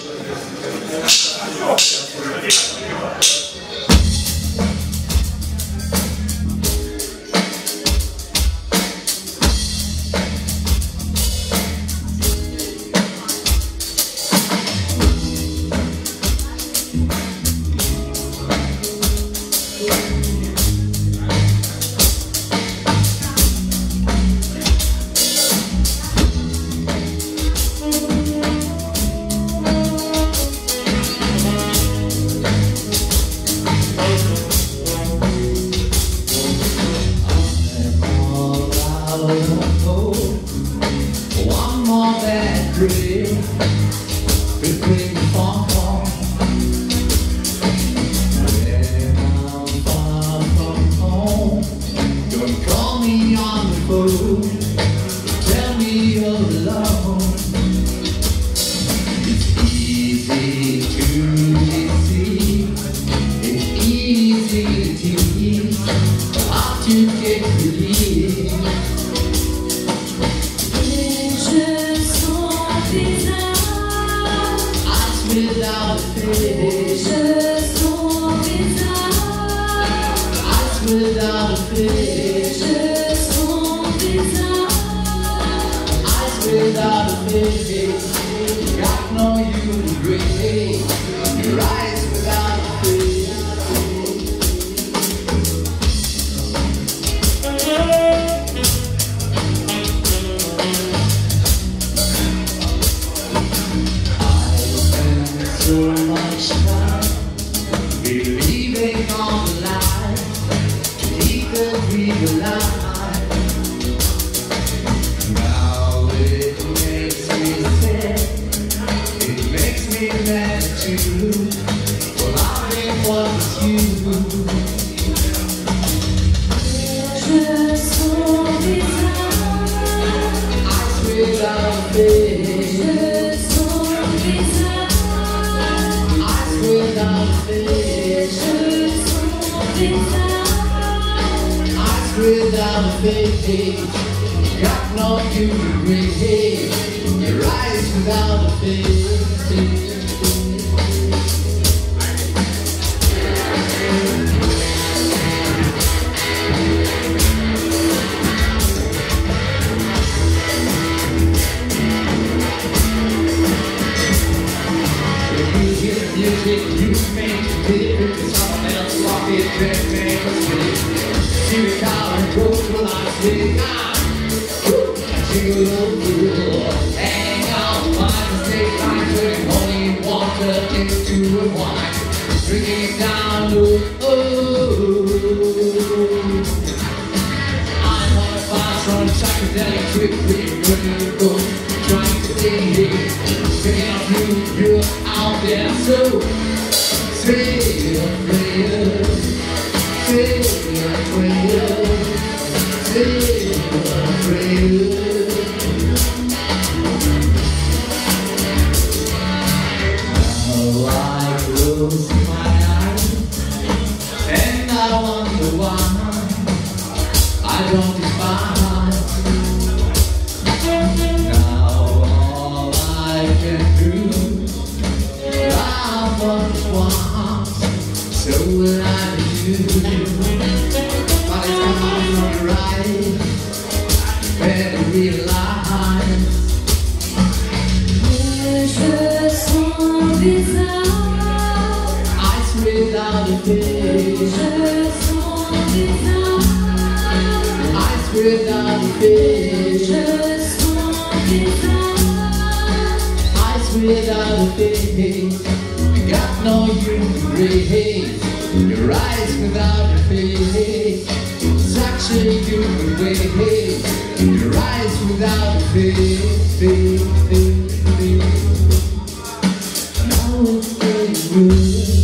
One more bad dream between the phone call. When I'm far from home, don't call me on the phone. Tell me you're alone. It's easy to deceive. It's easy to tease. Hard to get relief. Without a face, just one desire. Eyes without a face, just one desire. Eyes without a face, got no human grace. Your eyes without a face. So much time believing on the lie to keep the dream alive. Now it makes me sad, it makes me mad too. Well, I ain't what you. Just one desire. Eyes without a face. Just one desire. Without a face, eyes without a face, got no human grace. Your eyes without a face. You make it big, someone else walk it, make a mistake. See me call and go to Las Vegas. I jingle over, hang on, find the state line, turning holy water into a wine, drinking it down, I'm on a fast run, psychedelic trip, where you go, trying to stay here, picking up you're out there, so say a prayer, say a prayer, say a prayer. Now I close my eyes and I wonder why I don't despise. Now all I can do, I want once, so will I do. But it's not right, better realize there's just one desire. Eyes without a face, just one desire. Eyes without a face, just one desire. Eyes without a face, got no human grace. Your eyes without a face, such a human ways. Your eyes without a face, now it's getting good.